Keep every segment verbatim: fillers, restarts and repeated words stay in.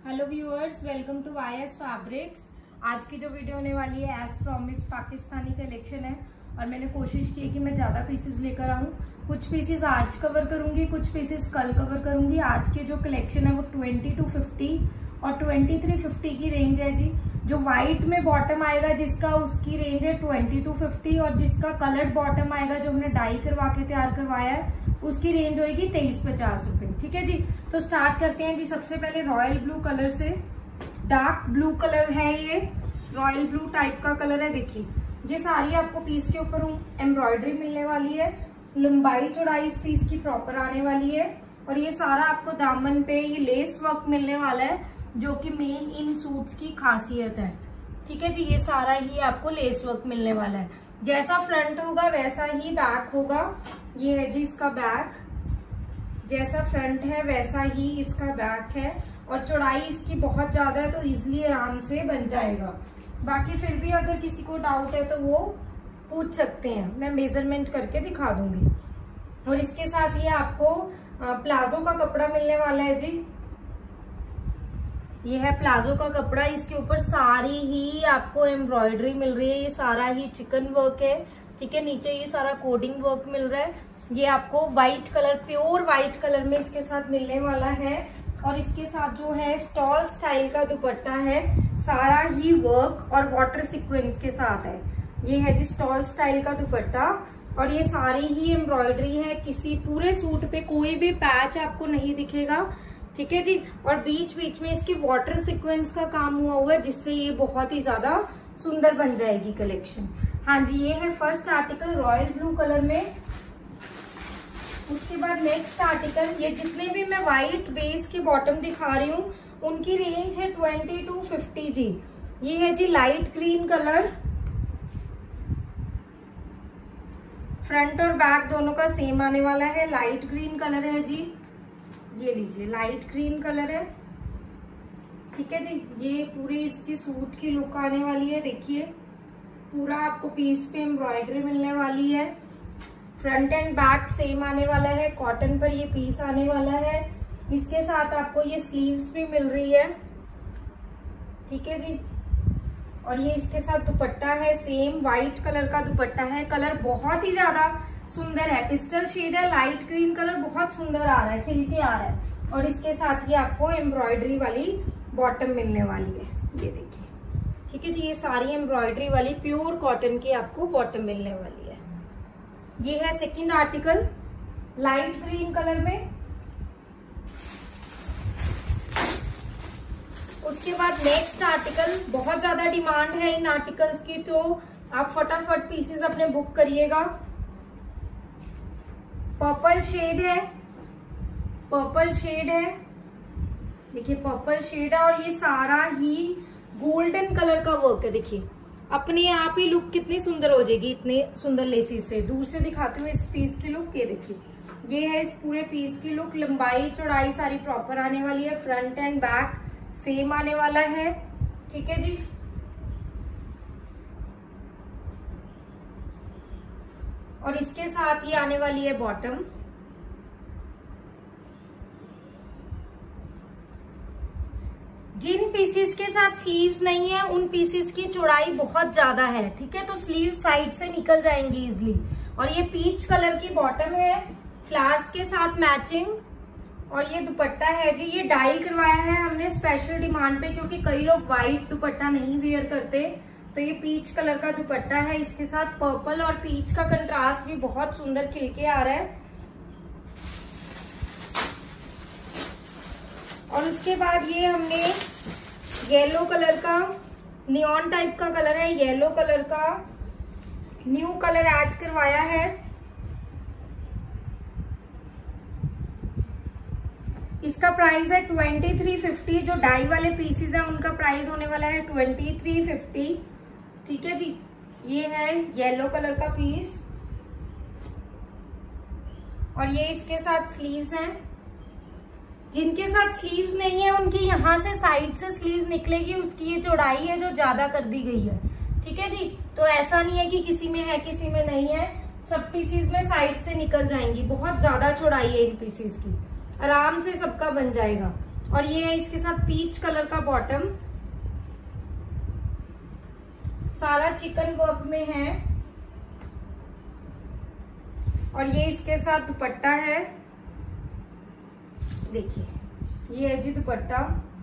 Hello viewers, welcome to Y S fabrics. आज की जो वीडियो होने वाली है एज प्रॉमिस्ड पाकिस्तानी कलेक्शन है और मैंने कोशिश की कि मैं ज़्यादा पीसेस लेकर आऊँ। कुछ पीसेस आज कवर करूँगी, कुछ पीसेस कल कवर करूँगी। आज की जो कलेक्शन है वो ट्वेंटी टू फिफ्टी और ट्वेंटी थ्री फिफ्टी की रेंज है जी। जो व्हाइट में बॉटम आएगा जिसका, उसकी रेंज है ट्वेंटी टू फिफ्टी और जिसका कलर्ड बॉटम आएगा जो हमने डाई करवा के तैयार करवाया है उसकी रेंज होगी तेईस पचास रुपए। ठीक है जी, तो स्टार्ट करते हैं जी। सबसे पहले रॉयल ब्लू कलर से, डार्क ब्लू कलर है, ये रॉयल ब्लू टाइप का कलर है। देखिए ये सारी आपको पीस के ऊपर एम्ब्रॉयडरी मिलने वाली है, लंबाई चौड़ाई इस पीस की प्रॉपर आने वाली है और ये सारा आपको दामन पे ये लेस वर्क मिलने वाला है जो कि मेन इन सूट्स की खासियत है। ठीक है जी, ये सारा ही आपको लेस वर्क मिलने वाला है। जैसा फ्रंट होगा वैसा ही बैक होगा। ये है जी इसका बैक, जैसा फ्रंट है वैसा ही इसका बैक है और चौड़ाई इसकी बहुत ज्यादा है तो इजिली आराम से बन जाएगा। बाकी फिर भी अगर किसी को डाउट है तो वो पूछ सकते हैं, मैं मेजरमेंट करके दिखा दूंगी। और इसके साथ ये आपको प्लाजो का कपड़ा मिलने वाला है जी। ये है प्लाजो का कपड़ा, इसके ऊपर सारी ही आपको एम्ब्रॉयडरी मिल रही है। ये सारा ही चिकन वर्क है। ठीक है, नीचे ये सारा कोडिंग वर्क मिल रहा है। ये आपको white colour, pure white colour में इसके साथ मिलने वाला है और इसके साथ जो है स्टॉल स्टाइल का दुपट्टा है, सारा ही वर्क और वाटर सीक्वेंस के साथ है। ये है जी स्टॉल स्टाइल का दुपट्टा और ये सारी ही एम्ब्रॉयडरी है। किसी पूरे सूट पे कोई भी पैच आपको नहीं दिखेगा। ठीक है जी, और बीच बीच में इसकी वाटर सीक्वेंस का काम हुआ हुआ है जिससे ये बहुत ही ज्यादा सुंदर बन जाएगी कलेक्शन। हाँ जी, ये है first article royal blue colour में। उसके बाद नेक्स्ट आर्टिकल, ये जितने भी मैं व्हाइट बेस के बॉटम दिखा रही हूँ उनकी रेंज है ट्वेंटी टू फिफ्टी जी। ये है जी लाइट ग्रीन कलर, फ्रंट और बैक दोनों का सेम आने वाला है। लाइट ग्रीन कलर है जी, ये लीजिए लाइट ग्रीन कलर है। ठीक है जी, ये पूरी इसकी सूट की लुक आने वाली है। देखिए पूरा आपको पीस पे एम्ब्रॉयडरी मिलने वाली है। फ्रंट एंड बैक सेम आने वाला है। कॉटन पर ये पीस आने वाला है। इसके साथ आपको ये स्लीव्स भी मिल रही है। ठीक है जी, और ये इसके साथ दुपट्टा है, सेम व्हाइट कलर का दुपट्टा है। कलर बहुत ही ज्यादा सुंदर है, पिस्टल शेड है, लाइट ग्रीन कलर बहुत सुंदर आ रहा है, खिल के आ रहा है। और इसके साथ ये आपको एम्ब्रॉयडरी वाली बॉटम मिलने वाली है, ये देखिए। ठीक है जी, ये सारी एम्ब्रॉयडरी वाली प्योर कॉटन की आपको बॉटम मिलने वाली है। ये है second article light green colour में। उसके बाद नेक्स्ट आर्टिकल, बहुत ज्यादा डिमांड है इन आर्टिकल्स की तो आप फटाफट पीसेस अपने बुक करिएगा। पर्पल शेड है, पर्पल शेड है, देखिए पर्पल शेड है और ये सारा ही गोल्डन कलर का वर्क है। देखिए अपने आप ही लुक कितनी सुंदर हो जाएगी इतने सुंदर लेसिस से। दूर से दिखाती हूँ इस पीस की लुक, ये देखिए ये है इस पूरे पीस की लुक। लंबाई चौड़ाई सारी प्रॉपर आने वाली है, फ्रंट एंड बैक सेम आने वाला है। ठीक है जी, और इसके साथ ही आने वाली है बॉटम। जिन पीसेस के साथ स्लीव्स नहीं है उन पीसेस की चौड़ाई बहुत ज्यादा है। ठीक है, तो स्लीव साइड से निकल जाएंगी इजिली। और ये पीच कलर की बॉटम है, फ्लावर्स के साथ मैचिंग। और ये दुपट्टा है जी, ये डाई करवाया है हमने स्पेशल डिमांड पे क्योंकि कई लोग व्हाइट दुपट्टा नहीं वेयर करते, तो ये पीच कलर का दुपट्टा है। इसके साथ पर्पल और पीच का कंट्रास्ट भी बहुत सुंदर खिल के आ रहा है। और उसके बाद ये हमने येलो कलर का, नियॉन टाइप का कलर है, येलो कलर का न्यू कलर ऐड करवाया है। इसका प्राइस है ट्वेंटी थ्री फिफ्टी। जो डाई वाले पीसेस है उनका प्राइस होने वाला है ट्वेंटी थ्री फिफ्टी। ठीक है जी, ये है येलो कलर का पीस और ये इसके साथ स्लीव्स हैं। जिनके साथ स्लीव्स नहीं है उनकी यहाँ से साइड से स्लीव्स निकलेगी, उसकी ये चौड़ाई है जो ज्यादा कर दी गई है। ठीक है जी, तो ऐसा नहीं है कि किसी में है किसी में नहीं है, सब पीसेस में साइड से निकल जाएंगी। बहुत ज्यादा चौड़ाई है इन पीसेस की, आराम से सबका बन जाएगा। और ये है इसके साथ पीच कलर का बॉटम, सारा चिकन वर्क में है। और ये इसके साथ दुपट्टा है, देखिए ये है जी दुपट्टा,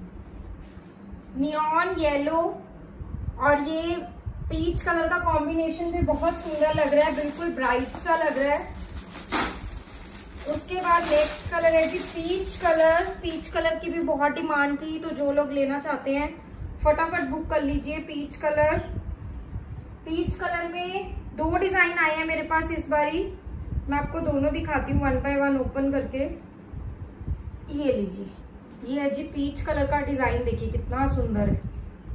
नियॉन येलो और ये पीच कलर का कॉम्बिनेशन भी बहुत सुंदर लग रहा है, बिल्कुल ब्राइट सा लग रहा है। उसके बाद नेक्स्ट कलर है जी पीच कलर। पीच कलर की भी बहुत डिमांड थी, तो जो लोग लेना चाहते हैं फटाफट बुक कर लीजिए। पीच कलर, पीच कलर में दो डिजाइन आए हैं मेरे पास इस बारी, मैं आपको दोनों दिखाती हूँ वन बाय वन ओपन करके। ये लीजिए, ये है जी पीच कलर का डिजाइन, देखिए कितना सुंदर है।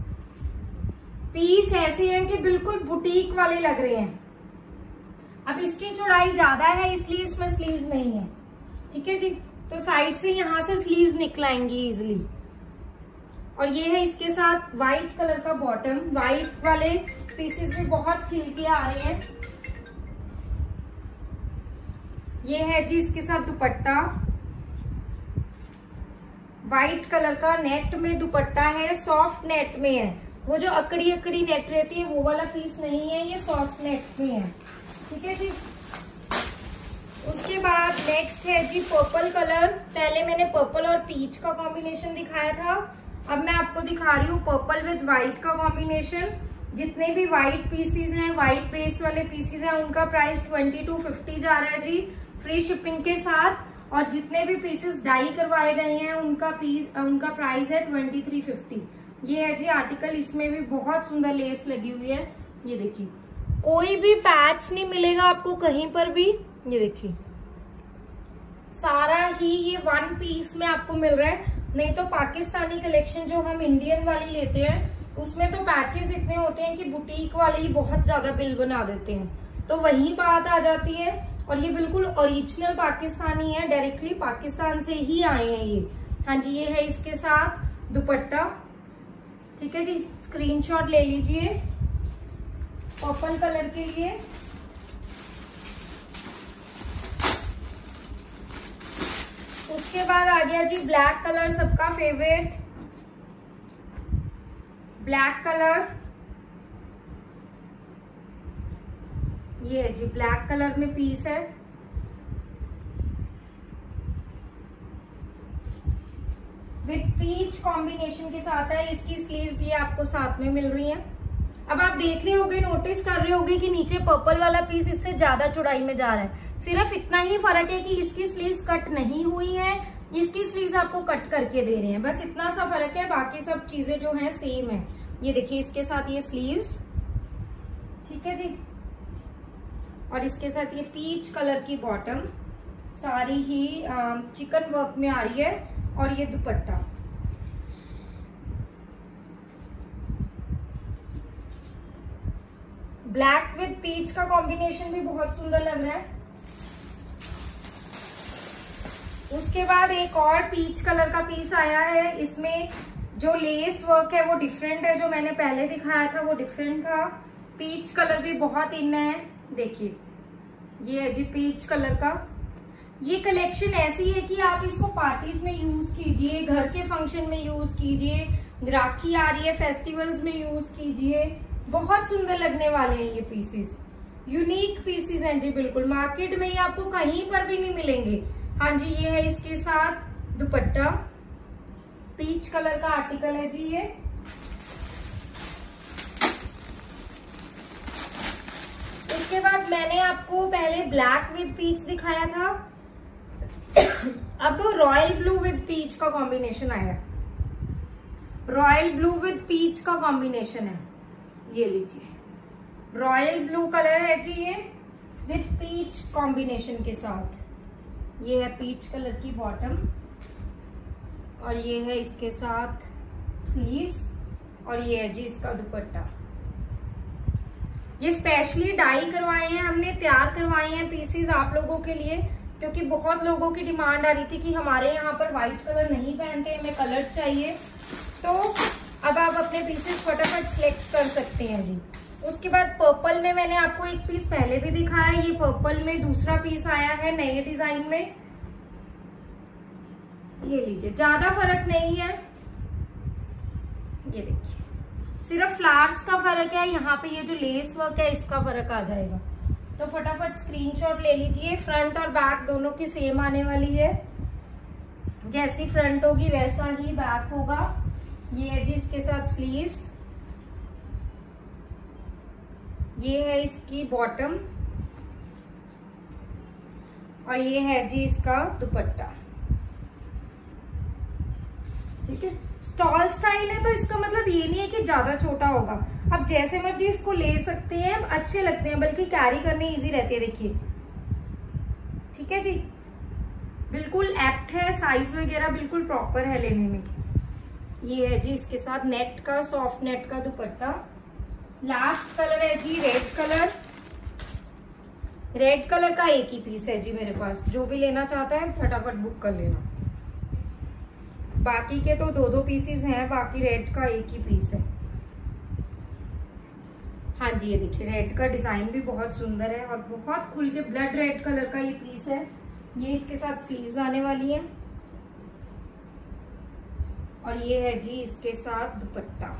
पीस ऐसे हैं कि बिल्कुल बुटीक वाले लग रहे हैं। अब इसकी चौड़ाई ज्यादा है इसलिए इसमें स्लीव्स नहीं है, ठीक है जी। तो साइड से यहाँ से स्लीव्स निकल आएंगी इजिली। और ये है इसके साथ व्हाइट कलर का बॉटम, व्हाइट वाले पीसेस भी बहुत खिल के आ रहे हैं। ये है जी इसके साथ दुपट्टा, व्हाइट कलर का नेट में दुपट्टा है, सॉफ्ट नेट में है। वो जो अकड़ी अकड़ी नेट रहती है वो वाला पीस नहीं है, ये सॉफ्ट नेट में है, ठीक है जी। उसके बाद नेक्स्ट है जी पर्पल कलर। पहले मैंने पर्पल और पीच का कॉम्बिनेशन दिखाया था, अब मैं आपको दिखा रही हूँ पर्पल विद व्हाइट का कॉम्बिनेशन। जितने भी व्हाइट पीसीज हैं, व्हाइट बेस वाले पीसीज हैं, उनका प्राइस ट्वेंटी टू फिफ्टी जा रहा है जी, फ्री शिपिंग के साथ। और जितने भी पीसेस डाई करवाए गए हैं उनका पीस उनका प्राइस है ट्वेंटी थ्री फिफ्टी। ये है जी आर्टिकल, इसमें भी बहुत सुंदर लेस लगी हुई है। ये देखिए कोई भी पैच नहीं मिलेगा आपको कहीं पर भी, ये देखिए सारा ही ये वन पीस में आपको मिल रहा है। नहीं तो पाकिस्तानी कलेक्शन जो हम इंडियन वाली लेते हैं उसमें तो पैचेस इतने होते हैं कि बुटीक वाले ही बहुत ज्यादा बिल बना देते हैं, तो वही बात आ जाती है। और ये बिल्कुल ओरिजिनल पाकिस्तानी है, डायरेक्टली पाकिस्तान से ही आए हैं ये। हाँ जी, ये है इसके साथ दुपट्टा, ठीक है जी। स्क्रीनशॉट ले लीजिए पर्पल कलर के लिए। उसके बाद आ गया जी ब्लैक कलर, सबका फेवरेट ब्लैक कलर। ये है जी ब्लैक कलर में पीस है, विद पीच कॉम्बिनेशन के साथ है। इसकी स्लीव्स ये आपको साथ में मिल रही हैं। अब आप देख रहे होगे, नोटिस कर रहे होगे कि नीचे पर्पल वाला पीस इससे ज्यादा चौड़ाई में जा रहा है। सिर्फ इतना ही फर्क है कि इसकी स्लीव्स कट नहीं हुई हैं, इसकी स्लीव्स आपको कट करके दे रहे हैं, बस इतना सा फर्क है। बाकी सब चीजें जो हैं सेम है। ये देखिए इसके साथ ये स्लीव्स, ठीक है जी। और इसके साथ ये पीच कलर की बॉटम, सारी ही चिकन वर्क में आ रही है। और ये दुपट्टा, ब्लैक विद पीच का कॉम्बिनेशन भी बहुत सुंदर लग रहा है। उसके बाद एक और पीच कलर का पीस आया है, इसमें जो लेस वर्क है वो डिफरेंट है, जो मैंने पहले दिखाया था वो डिफरेंट था। पीच कलर भी बहुत इन है, देखिए ये है जी पीच कलर का। ये कलेक्शन ऐसी है कि आप इसको पार्टीज में यूज कीजिए, घर के फंक्शन में यूज कीजिए, राखी आ रही है फेस्टिवल्स में यूज कीजिए, बहुत सुंदर लगने वाले हैं ये पीसेस। यूनिक पीसेस हैं जी, बिल्कुल मार्केट में ये आपको कहीं पर भी नहीं मिलेंगे। हाँ जी, ये है इसके साथ दुपट्टा, पीच कलर का आर्टिकल है जी ये। उसके बाद मैंने आपको पहले ब्लैक विद पीच दिखाया था, अब रॉयल ब्लू विद पीच का कॉम्बिनेशन आया है। रॉयल ब्लू विद पीच का कॉम्बिनेशन है, ये लीजिए रॉयल ब्लू कलर है जी ये, विद पीच कॉम्बिनेशन के साथ। ये है पीच कलर की बॉटम और ये है इसके साथ स्लीव्स और ये है जी इसका दुपट्टा। ये स्पेशली डाई करवाए हैं हमने, तैयार करवाए हैं पीसेस आप लोगों के लिए, क्योंकि बहुत लोगों की डिमांड आ रही थी कि हमारे यहाँ पर व्हाइट कलर नहीं पहनते, हमें कलर चाहिए। तो अब आप अपने पीसेस फटाफट सिलेक्ट कर सकते हैं जी। उसके बाद पर्पल में मैंने आपको एक पीस पहले भी दिखाया है, ये पर्पल में दूसरा पीस आया है नए डिजाइन में। ये लीजिए, ज्यादा फर्क नहीं है, ये देखिए सिर्फ फ्लावर्स का फर्क है, यहाँ पे ये जो लेस वर्क है इसका फर्क आ जाएगा। तो फटाफट स्क्रीनशॉट ले लीजिए। फ्रंट और बैक दोनों की सेम आने वाली है, जैसी फ्रंट होगी वैसा ही बैक होगा। ये है जी इसके साथ स्लीव्स, ये है इसकी बॉटम और ये है जी इसका दुपट्टा। ठीक है, स्टॉल स्टाइल है तो इसका मतलब ये नहीं है कि ज्यादा छोटा होगा, आप जैसे मर्जी इसको ले सकते हैं, अच्छे लगते हैं, बल्कि कैरी करने इजी रहते हैं। देखिए, ठीक है जी, बिल्कुल एप्ट है, साइज वगैरह बिल्कुल प्रॉपर है लेने में। ये है जी इसके साथ नेट का, सॉफ्ट नेट का दुपट्टा। लास्ट कलर है जी रेड कलर। रेड कलर का एक ही पीस है जी मेरे पास, जो भी लेना चाहता है फटाफट बुक कर लेना। बाकी के तो दो दो पीसेस हैं, बाकी रेड का एक ही पीस है। हाँ जी, ये देखिए रेड का डिजाइन भी बहुत सुंदर है और बहुत खुल के ब्लड रेड कलर का ये पीस है। ये इसके साथ स्लीव्स आने वाली है और ये है जी इसके साथ दुपट्टा।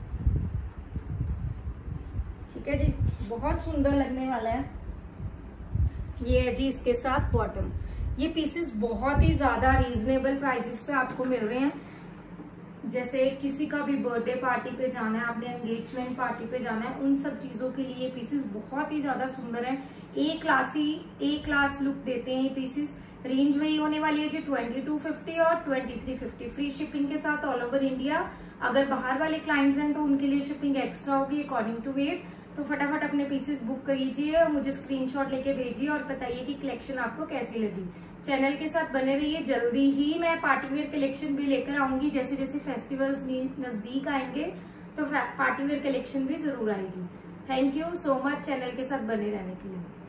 ठीक है जी, बहुत सुंदर लगने वाला है। ये है जी इसके साथ बॉटम। ये पीसेस बहुत ही ज्यादा रीजनेबल प्राइसेस पे आपको मिल रहे हैं। जैसे किसी का भी बर्थडे पार्टी पे जाना है, आपने एंगेजमेंट पार्टी पे जाना है, उन सब चीजों के लिए ये पीसेस बहुत ही ज्यादा सुंदर है। A classy a class look देते हैं ये पीसेस। रेंज वही होने वाली है जी ट्वेंटी टू फिफ्टी और twenty three fifty, free shipping के साथ ऑल ओवर इंडिया। अगर बाहर वाले क्लाइंट्स हैं तो उनके लिए शिपिंग एक्स्ट्रा होगी अकॉर्डिंग टू वेट। तो फटाफट अपने पीसेस बुक करिए और मुझे स्क्रीनशॉट लेके भेजिए और बताइए कि कलेक्शन आपको कैसी लगी। चैनल के साथ बने रहिए, जल्दी ही मैं पार्टीवेयर कलेक्शन भी लेकर आऊंगी। जैसे जैसे फेस्टिवल्स नजदीक आएंगे तो पार्टीवेयर कलेक्शन भी जरूर आएगी। Thank you so much channel के साथ बने रहने के लिए।